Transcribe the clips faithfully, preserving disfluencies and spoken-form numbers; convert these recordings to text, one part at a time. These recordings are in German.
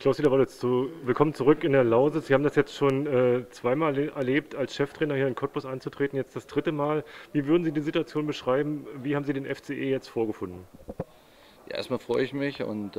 Klaus Niederwald, zu, willkommen zurück in der Lausitz. Sie haben das jetzt schon äh, zweimal erlebt, als Cheftrainer hier in Cottbus anzutreten, jetzt das dritte Mal. Wie würden Sie die Situation beschreiben? Wie haben Sie den F C E jetzt vorgefunden? Ja, erstmal freue ich mich und äh,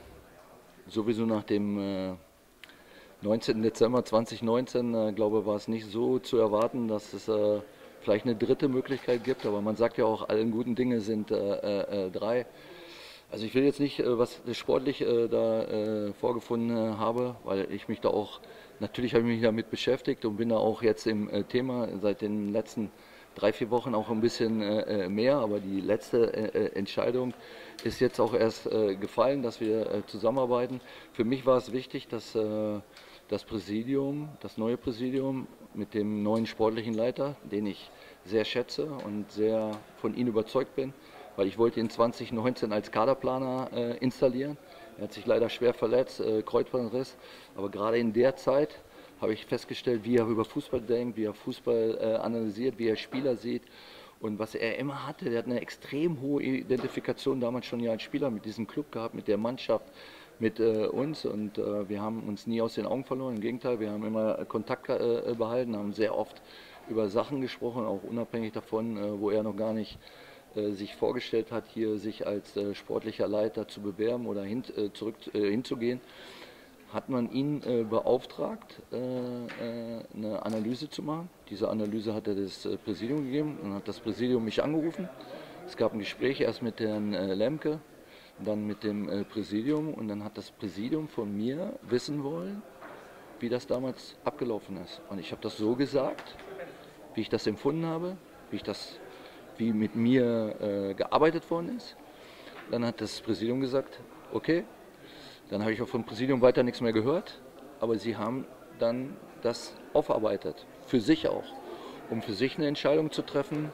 sowieso nach dem äh, neunzehnten Dezember zweitausendneunzehn, äh, glaube war es nicht so zu erwarten, dass es äh, vielleicht eine dritte Möglichkeit gibt, aber man sagt ja auch, allen guten Dinge sind äh, äh, drei. Also ich will jetzt nicht, äh, was ich sportlich äh, da äh, vorgefunden äh, habe, weil ich mich da auch, natürlich habe ich mich damit beschäftigt und bin da auch jetzt im äh, Thema seit den letzten drei, vier Wochen auch ein bisschen äh, äh, mehr, aber die letzte äh, äh, Entscheidung ist jetzt auch erst äh, gefallen, dass wir äh, zusammenarbeiten. Für mich war es wichtig, dass äh, das Präsidium, das neue Präsidium mit dem neuen sportlichen Leiter, den ich sehr schätze und sehr von ihm überzeugt bin, weil ich wollte ihn zweitausendneunzehn als Kaderplaner äh, installieren. Er hat sich leider schwer verletzt, äh, Kreuzbandriss, aber gerade in der Zeit habe ich festgestellt, wie er über Fußball denkt, wie er Fußball äh, analysiert, wie er Spieler sieht und was er immer hatte. Der hat eine extrem hohe Identifikation damals schon ja als Spieler mit diesem Club gehabt, mit der Mannschaft, mit äh, uns und äh, wir haben uns nie aus den Augen verloren. Im Gegenteil, wir haben immer Kontakt äh, behalten, haben sehr oft über Sachen gesprochen, auch unabhängig davon, äh, wo er noch gar nicht äh, sich vorgestellt hat, hier sich als äh, sportlicher Leiter zu bewerben oder hin, äh, zurück äh, hinzugehen, hat man ihn äh, beauftragt, äh, äh, eine Analyse zu machen. Diese Analyse hat er das äh, Präsidium gegeben und hat das Präsidium mich angerufen. Es gab ein Gespräch erst mit Herrn äh, Lemke, dann mit dem äh, Präsidium und dann hat das Präsidium von mir wissen wollen, wie das damals abgelaufen ist. Und ich habe das so gesagt, wie ich das empfunden habe, wie, ich das, wie mit mir äh, gearbeitet worden ist. Dann hat das Präsidium gesagt, okay, dann habe ich auch vom Präsidium weiter nichts mehr gehört, aber sie haben dann das aufarbeitet, für sich auch, um für sich eine Entscheidung zu treffen,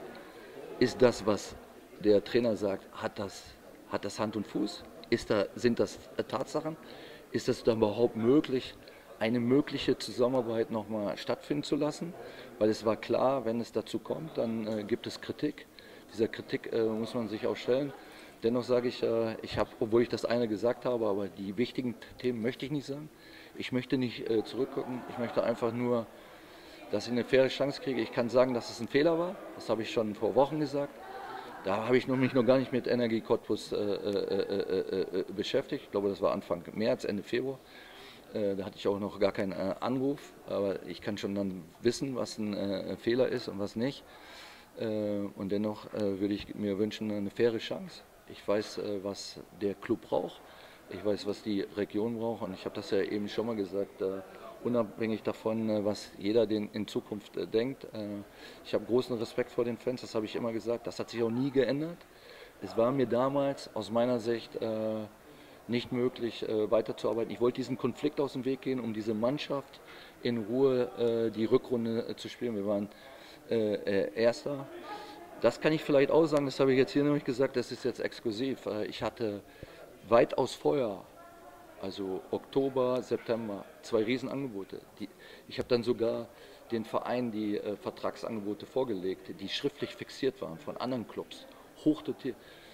ist das, was der Trainer sagt, hat das, hat das Hand und Fuß? Ist da, sind das Tatsachen? Ist es dann überhaupt möglich, eine mögliche Zusammenarbeit nochmal stattfinden zu lassen? Weil es war klar, wenn es dazu kommt, dann äh, gibt es Kritik. Dieser Kritik äh, muss man sich auch stellen. Dennoch sage ich, äh, ich habe, obwohl ich das eine gesagt habe, aber die wichtigen Themen möchte ich nicht sagen. Ich möchte nicht äh, zurückgucken. Ich möchte einfach nur, dass ich eine faire Chance kriege. Ich kann sagen, dass es ein Fehler war. Das habe ich schon vor Wochen gesagt. Da habe ich mich noch gar nicht mit Energie Cottbus äh, äh, äh, äh, beschäftigt. Ich glaube, das war Anfang März, Ende Februar. Äh, da hatte ich auch noch gar keinen äh, Anruf. Aber ich kann schon dann wissen, was ein äh, Fehler ist und was nicht. Äh, und dennoch äh, würde ich mir wünschen, eine faire Chance. Ich weiß, äh, was der Club braucht. Ich weiß, was die Region braucht. Und ich habe das ja eben schon mal gesagt. Äh, unabhängig davon, äh, was jeder den in Zukunft äh, denkt. Äh, ich habe großen Respekt vor den Fans, das habe ich immer gesagt. Das hat sich auch nie geändert. Es war mir damals aus meiner Sicht äh, nicht möglich, äh, weiterzuarbeiten. Ich wollte diesen Konflikt aus dem Weg gehen, um diese Mannschaft in Ruhe äh, die Rückrunde äh, zu spielen. Wir waren äh, äh, Erster. Das kann ich vielleicht auch sagen, das habe ich jetzt hier nämlich gesagt, das ist jetzt exklusiv. Äh, ich hatte weitaus vorher, also Oktober, September, zwei Riesenangebote. Die, ich habe dann sogar den Verein die äh, Vertragsangebote vorgelegt, die schriftlich fixiert waren von anderen Clubs, hochdotiert.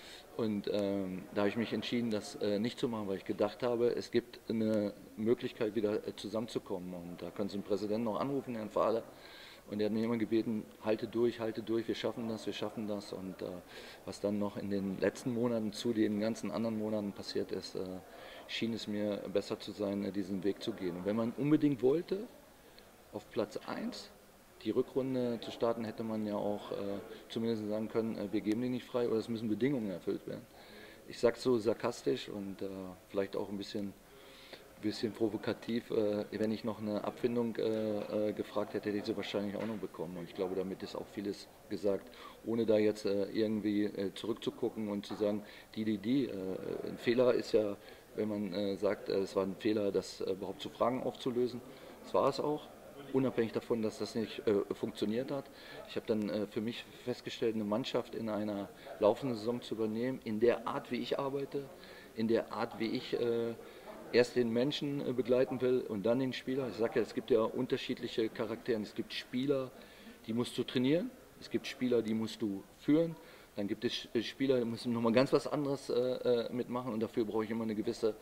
Und ähm, da habe ich mich entschieden, das äh, nicht zu machen, weil ich gedacht habe, es gibt eine Möglichkeit, wieder äh, zusammenzukommen. Und da können Sie den Präsidenten noch anrufen, Herrn Fahler. Und er hat mich immer gebeten, halte durch, halte durch, wir schaffen das, wir schaffen das. Und äh, was dann noch in den letzten Monaten zu den ganzen anderen Monaten passiert ist, äh, schien es mir besser zu sein, äh, diesen Weg zu gehen. Und wenn man unbedingt wollte, auf Platz eins die Rückrunde zu starten, hätte man ja auch äh, zumindest sagen können, äh, wir geben die nicht frei oder es müssen Bedingungen erfüllt werden. Ich sage es so sarkastisch und äh, vielleicht auch ein bisschen bisschen provokativ, äh, wenn ich noch eine Abfindung äh, äh, gefragt hätte, hätte ich sie wahrscheinlich auch noch bekommen. Und ich glaube, damit ist auch vieles gesagt, ohne da jetzt äh, irgendwie äh, zurückzugucken und zu sagen, die, die, die. Äh, ein Fehler ist ja, wenn man äh, sagt, äh, es war ein Fehler, das äh, überhaupt zu Fragen aufzulösen. Das war es auch. Unabhängig davon, dass das nicht äh, funktioniert hat. Ich habe dann äh, für mich festgestellt, eine Mannschaft in einer laufenden Saison zu übernehmen, in der Art, wie ich arbeite, in der Art, wie ich äh, erst den Menschen begleiten will und dann den Spieler. Ich sage ja, es gibt ja unterschiedliche Charaktere. Es gibt Spieler, die musst du trainieren. Es gibt Spieler, die musst du führen. Dann gibt es Spieler, die müssen nochmal ganz was anderes äh, mitmachen und dafür brauche ich immer eine gewisse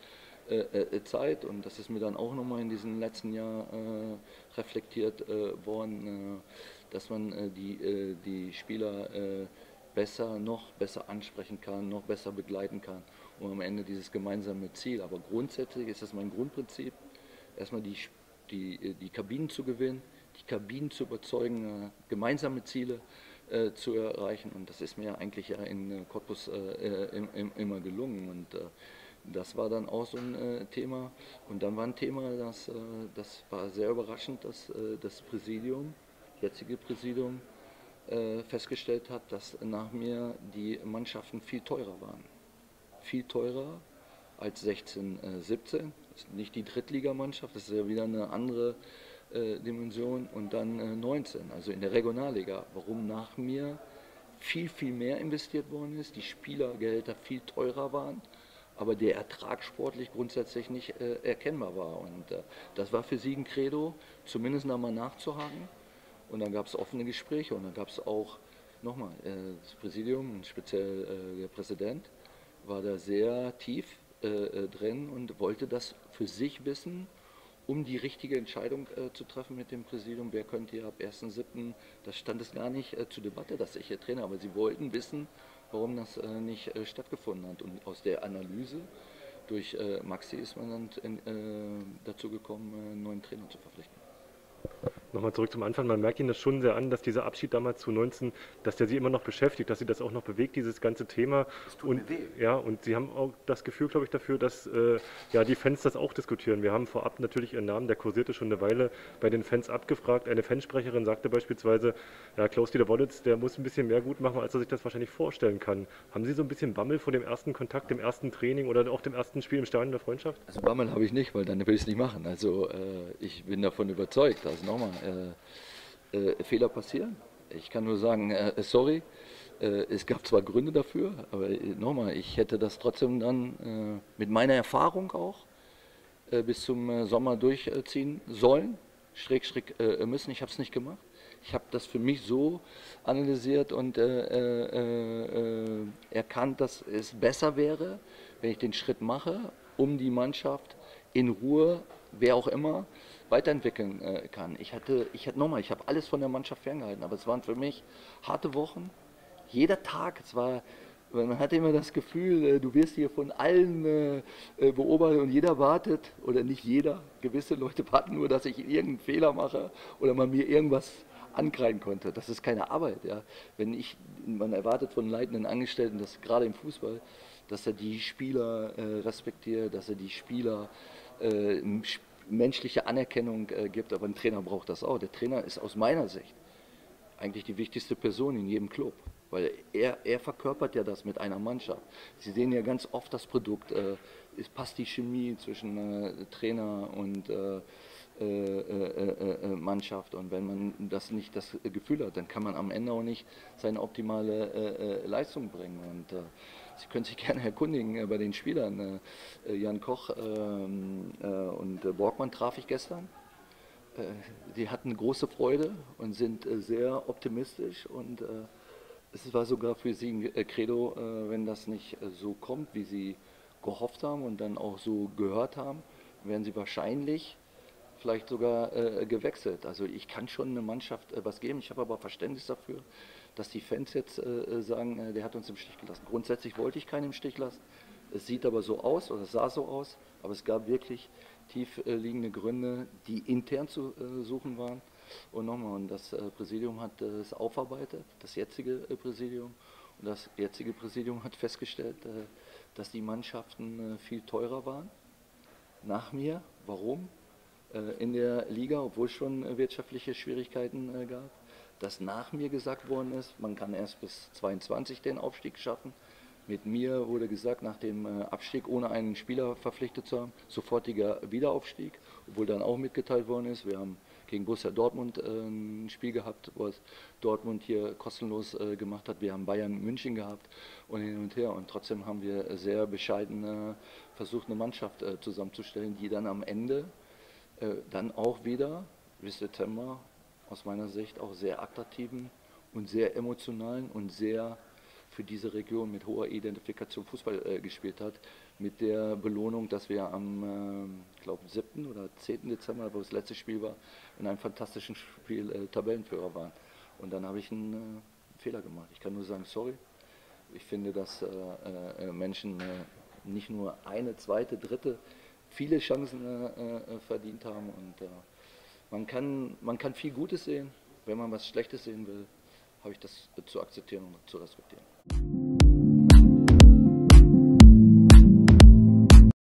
äh, äh, Zeit und das ist mir dann auch nochmal in diesem letzten Jahr äh, reflektiert äh, worden, äh, dass man äh, die, äh, die Spieler äh, besser, noch besser ansprechen kann, noch besser begleiten kann und am Ende dieses gemeinsame Ziel. Aber grundsätzlich ist das mein Grundprinzip, erstmal die, die, die Kabinen zu gewinnen, die Kabinen zu überzeugen, äh, gemeinsame Ziele äh, zu erreichen und das ist mir eigentlich ja in äh, Cottbus äh, im, im, immer gelungen und äh, das war dann auch so ein äh, Thema und dann war ein Thema, das, äh, das war sehr überraschend, dass äh, das Präsidium, jetzige Präsidium, äh, festgestellt hat, dass nach mir die Mannschaften viel teurer waren. Viel teurer als sechzehn, siebzehn. Das ist nicht die Drittligamannschaft, das ist ja wieder eine andere äh, Dimension. Und dann äh, neunzehn, also in der Regionalliga. Warum nach mir viel, viel mehr investiert worden ist, die Spielergehälter viel teurer waren, aber der Ertrag sportlich grundsätzlich nicht äh, erkennbar war. Und äh, das war für sie ein Credo, zumindest nochmal nachzuhaken. Und dann gab es offene Gespräche und dann gab es auch nochmal äh, das Präsidium, speziell äh, der Präsident, war da sehr tief äh, drin und wollte das für sich wissen, um die richtige Entscheidung äh, zu treffen mit dem Präsidium. Wer könnte ja ab ersten siebten, das stand es gar nicht äh, zur Debatte, dass ich hier Trainer, aber sie wollten wissen, warum das äh, nicht äh, stattgefunden hat. Und aus der Analyse durch äh, Maxi ist man dann in, äh, dazu gekommen, äh, einen neuen Trainer zu verpflichten. Nochmal zurück zum Anfang, man merkt Ihnen das schon sehr an, dass dieser Abschied damals zu neunzehn, dass der Sie immer noch beschäftigt, dass Sie das auch noch bewegt, dieses ganze Thema. Es tut Und, mir weh. ja, und Sie haben auch das Gefühl, glaube ich, dafür, dass äh, ja, die Fans das auch diskutieren. Wir haben vorab natürlich Ihren Namen, der kursierte schon eine Weile, bei den Fans abgefragt. Eine Fansprecherin sagte beispielsweise, ja, Klaus-Dieter Wollitz, der muss ein bisschen mehr gut machen, als er sich das wahrscheinlich vorstellen kann. Haben Sie so ein bisschen Bammel vor dem ersten Kontakt, dem ersten Training oder auch dem ersten Spiel im Stadion der Freundschaft? Also Bammel habe ich nicht, weil dann will ich es nicht machen. Also äh, ich bin davon überzeugt. Also nochmal, äh, äh, Fehler passieren. Ich kann nur sagen, äh, sorry. Äh, es gab zwar Gründe dafür, aber äh, nochmal, ich hätte das trotzdem dann äh, mit meiner Erfahrung auch äh, bis zum äh, Sommer durchziehen sollen, schräg, schräg äh, müssen. Ich habe es nicht gemacht. Ich habe das für mich so analysiert und äh, äh, äh, erkannt, dass es besser wäre, wenn ich den Schritt mache, um die Mannschaft in Ruhe, wer auch immer, weiterentwickeln äh, kann. Ich hatte, ich hatte nochmal, ich habe alles von der Mannschaft ferngehalten, aber es waren für mich harte Wochen. Jeder Tag, es war, man hatte immer das Gefühl, äh, du wirst hier von allen äh, äh, beobachtet und jeder wartet, oder nicht jeder, gewisse Leute warten nur, dass ich irgendeinen Fehler mache oder man mir irgendwas ankreiden konnte. Das ist keine Arbeit. Ja. Wenn ich, man erwartet von leitenden Angestellten, dass gerade im Fußball, dass er die Spieler äh, respektiert, dass er die Spieler äh, menschliche Anerkennung äh, gibt, aber ein Trainer braucht das auch. Der Trainer ist aus meiner Sicht eigentlich die wichtigste Person in jedem Club, weil er, er verkörpert ja das mit einer Mannschaft. Sie sehen ja ganz oft das Produkt, äh, es passt die Chemie zwischen äh, Trainer und äh, äh, äh, äh, Mannschaft und wenn man das nicht das Gefühl hat, dann kann man am Ende auch nicht seine optimale äh, äh, Leistung bringen und äh, Sie können sich gerne erkundigen äh, bei den Spielern. Äh, Jan Koch ähm, äh, und äh, Borgmann traf ich gestern. Äh, die hatten große Freude und sind äh, sehr optimistisch und äh, es war sogar für sie ein äh, Credo, äh, wenn das nicht äh, so kommt, wie sie gehofft haben und dann auch so gehört haben, werden sie wahrscheinlich vielleicht sogar äh, gewechselt. Also ich kann schon eine Mannschaft äh, was geben, ich habe aber Verständnis dafür, dass die Fans jetzt äh, sagen, äh, der hat uns im Stich gelassen. Grundsätzlich wollte ich keinen im Stich lassen. Es sieht aber so aus oder es sah so aus, aber es gab wirklich tief äh, liegende Gründe, die intern zu äh, suchen waren. Und nochmal, und das äh, Präsidium hat äh, es aufarbeitet, das jetzige äh, Präsidium. Und das jetzige Präsidium hat festgestellt, äh, dass die Mannschaften äh, viel teurer waren. Nach mir. Warum? Äh, in der Liga, obwohl es schon äh, wirtschaftliche Schwierigkeiten äh, gab. Dass nach mir gesagt worden ist, man kann erst bis zweiundzwanzig den Aufstieg schaffen. Mit mir wurde gesagt, nach dem äh, Abstieg, ohne einen Spieler verpflichtet zu haben, sofortiger Wiederaufstieg, obwohl dann auch mitgeteilt worden ist, wir haben gegen Borussia Dortmund äh, ein Spiel gehabt, was Dortmund hier kostenlos äh, gemacht hat. Wir haben Bayern München gehabt und hin und her. Und trotzdem haben wir sehr bescheiden äh, versucht, eine Mannschaft äh, zusammenzustellen, die dann am Ende äh, dann auch wieder bis Dezember aus meiner Sicht auch sehr attraktiven und sehr emotionalen und sehr für diese Region mit hoher Identifikation Fußball äh, gespielt hat, mit der Belohnung, dass wir am äh, glaube siebten oder zehnten Dezember, wo das letzte Spiel war, in einem fantastischen Spiel äh, Tabellenführer waren. Und dann habe ich einen äh, Fehler gemacht. Ich kann nur sagen, sorry. Ich finde, dass äh, äh, Menschen äh, nicht nur eine, zweite, dritte, viele Chancen äh, äh, verdient haben. Und äh, man kann, man kann viel Gutes sehen. Wenn man was Schlechtes sehen will, habe ich das zu akzeptieren und zu respektieren.